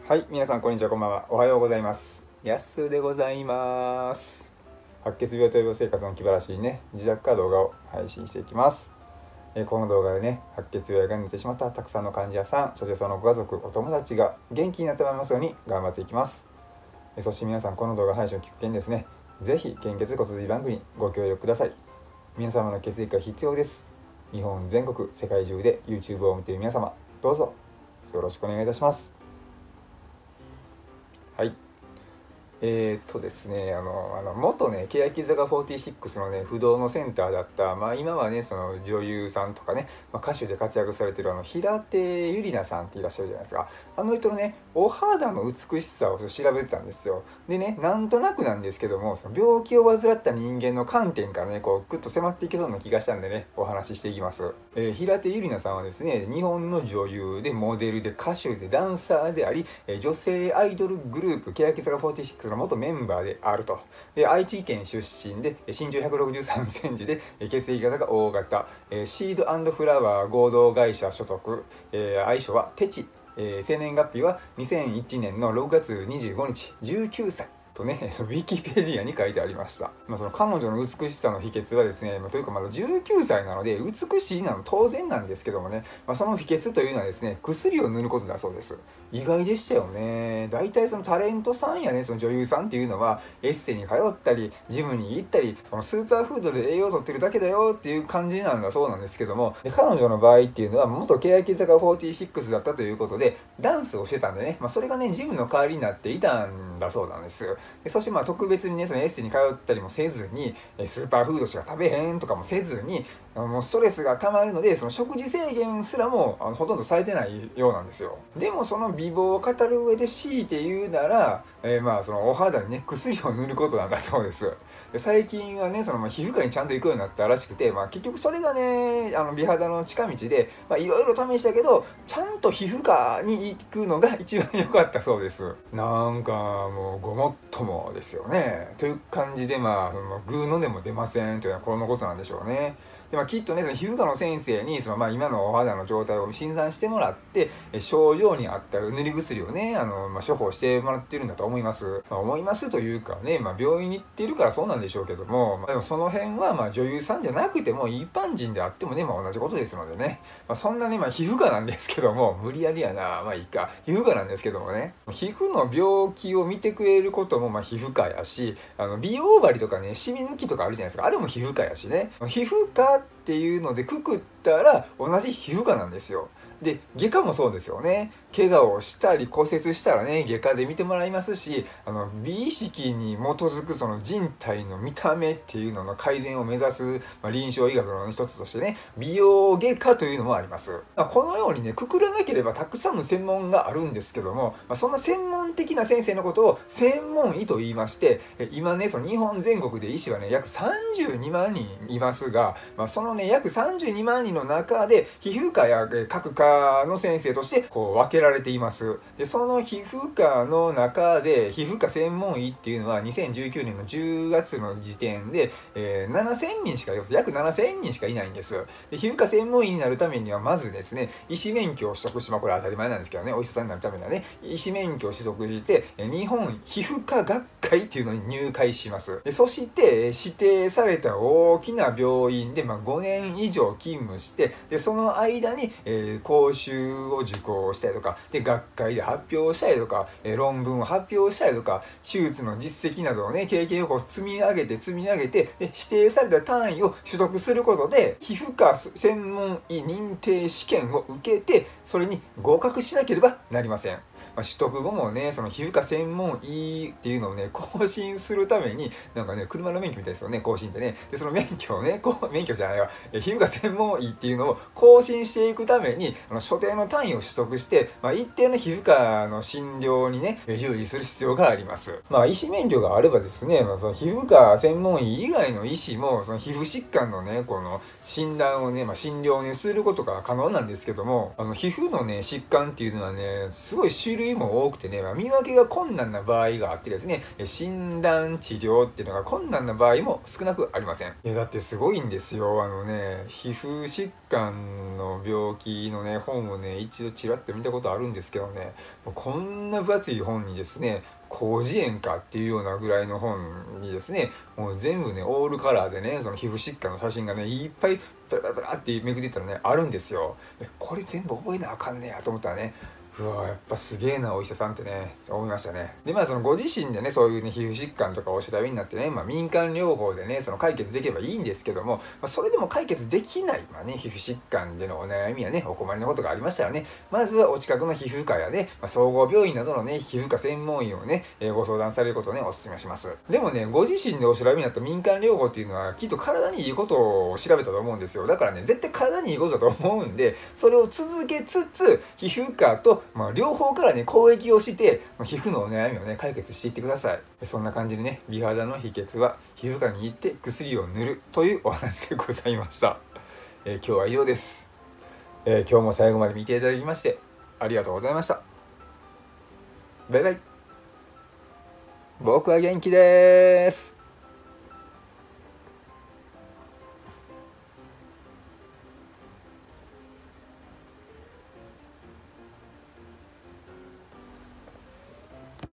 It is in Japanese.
はい、皆さんこんにちは、こんばんは。おはようございます。やすでございます。白血病と予防生活の気晴らしいね、自宅から動画を配信していきます。この動画でね、白血病が抜いてしまったたくさんの患者さん、そしてそのご家族、お友達が元気になってもらいますように頑張っていきます。そして皆さん、この動画配信をきっかけにですね、ぜひ献血骨髄バンクにご協力ください。皆様の血液が必要です。日本全国、世界中で YouTube を見ている皆様、どうぞよろしくお願いいたします。はい。ですね、元ね、欅坂46のね、不動のセンターだった、今はね、その女優さんとかね、歌手で活躍されてる平手友梨奈さんっていらっしゃるじゃないですか。あの人のね、お肌の美しさを調べてたんですよ。でね、なんとなくなんですけども、その病気を患った人間の観点からね、こう、ぐっと迫っていけそうな気がしたんでね、お話ししていきます。平手友梨奈さんはですね、日本の女優で、モデルで、歌手で、ダンサーであり、女性アイドルグループ、欅坂46の元メンバーであると。で、愛知県出身で、身長163センチで、血液型が O 型、シード&フラワー合同会社所属、愛称はテチ、生年月日は2001年の6月25日、19歳。とね、ウィキペディアに書いてありました。その彼女の美しさの秘訣はですね、というかまだ19歳なので、美しいなの当然なんですけどもね、その秘訣というのはですね、薬を塗ることだそうです。意外でしたよね。大体そのタレントさんやね、その女優さんっていうのは、エッセに通ったり、ジムに行ったり、このスーパーフードで栄養をとってるだけだよっていう感じなんだそうなんですけども、で彼女の場合っていうのは、元欅坂46だったということで、ダンスをしてたんでね、それがね、ジムの代わりになっていたんだそうなんです。でそして特別にね、そのエッセに通ったりもせずに、スーパーフードしか食べへんとかもせずに、もうストレスが溜まるので、その食事制限すらもほとんどされてないようなんですよ。でもその美貌を語る上で強いて言うなら、そのお肌にね、薬を塗ることなんだそうです。で最近はね、その皮膚科にちゃんと行くようになったらしくて、結局それがね、美肌の近道で、いろいろ試したけど、ちゃんと皮膚科に行くのが一番良かったそうです。なんかもうごもっともですよね。という感じで、グーの音も出ませんというのはこのことなんでしょうね。できっとね、その皮膚科の先生に今のお肌の状態を診断してもらって、症状に合った塗り薬をね、処方してもらってるんだと思います。思いますというかね、病院に行っているからそうなんでしょうけども、でもその辺は女優さんじゃなくても一般人であってもね、同じことですのでね、そんなね、皮膚科なんですけども、無理やりやな、いいか、皮膚科なんですけどもね、皮膚の病気を見てくれることも皮膚科やし、美容針とかね、シミ抜きとかあるじゃないですか、あれも皮膚科やしね、皮膚科っていうのでくくったら同じ皮膚科なんですよ。で、外科もそうですよね。怪我をしたり骨折したらね、外科で見てもらいますし、美意識に基づくその人体の見た目っていうのの改善を目指す、臨床医学の一つとしてね、美容外科というのもあります。このようにね、くくらなければたくさんの専門があるんですけども、そんな専門的な先生のことを専門医と言いまして、今ね、その日本全国で医師はね、約32万人いますが、そのね、約32万人の中で、皮膚科や各科の先生としてこう分けられています。で、その皮膚科の中で、皮膚科専門医っていうのは2019年の10月の時点で、7000人しか、約7000人しかいないんです。で、皮膚科専門医になるためには、まずですね、医師免許を取得して、これ当たり前なんですけどね、お医者さんになるためにはね、医師免許を取得して、日本皮膚科学会っていうのに入会します。で、そして、指定された大きな病院で、5年以上勤務して、で、その間に、講習を受講したりとか、で、学会で発表したりとか、論文を発表したりとか、手術の実績などをね、経験をこう積み上げて、で、指定された単位を取得することで、皮膚科専門医認定試験を受けて、それに合格しなければなりません。取得後もね、その皮膚科専門医っていうのをね、更新するために、なんかね、車の免許みたいですよね、更新ってね。で、その免許をね、免許じゃないわ、皮膚科専門医っていうのを更新していくために、所定の単位を取得して、一定の皮膚科の診療にね、従事する必要があります。医師免許があればですね、その皮膚科専門医以外の医師も、その皮膚疾患のね、この診断をね、診療をね、することが可能なんですけども、皮膚のね、疾患っていうのはね、すごい種類類も多くてね、見分けが困難な場合があってですね、診断治療っていうのが困難な場合も少なくありません。いやだってすごいんですよ。皮膚疾患の病気のね本をね一度ちらっと見たことあるんですけどね、もうこんな分厚い本にですね、広辞苑かっていうようなぐらいの本にですね、もう全部ねオールカラーでね、その皮膚疾患の写真がねいっぱいペラペラペラってめくっていったらねあるんですよ。これ全部覚えなあかんねやと思ったらね、うわやっぱすげえなお医者さんってね思いましたね。でそのご自身でねそういうね皮膚疾患とかお調べになってね、民間療法でねその解決できればいいんですけども、それでも解決できない、皮膚疾患でのお悩みやねお困りのことがありましたらね、まずはお近くの皮膚科やね、総合病院などのね皮膚科専門医をね、ご相談されることをねお勧めします。でもねご自身でお調べになった民間療法っていうのはきっと体にいいことを調べたと思うんですよ。だからね絶対体にいいことだと思うんで、それを続けつつ皮膚科と、両方からね攻撃をして皮膚のお悩みをね解決していってください。そんな感じでね、美肌の秘訣は皮膚科に行って薬を塗るというお話でございました。今日は以上です。今日も最後まで見ていただきましてありがとうございました。バイバイ。僕は元気です。